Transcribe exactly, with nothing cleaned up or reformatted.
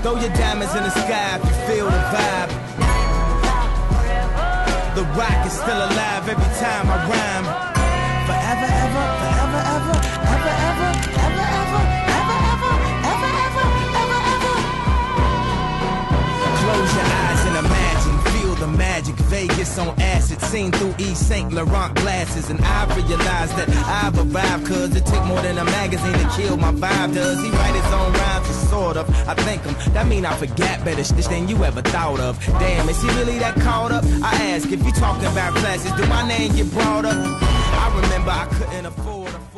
Throw your diamonds in the sky if you feel the vibe. The rock is still alive every time I rhyme. Forever, ever, forever, ever, ever, ever, ever, ever, ever, ever, ever, ever, ever, ever. Close your eyes and imagine, feel the magic. Vegas on acid, seen through East Saint Laurent glasses. And I realized that I've arrived, cause it take more than a magazine to kill my vibe. Does he write his own rhymes? Sort of, I thank him. That mean I forgot better shit than you ever thought of. Damn, is he really that caught up? I ask, if you talking about classes, do my name get brought up? I remember I couldn't afford a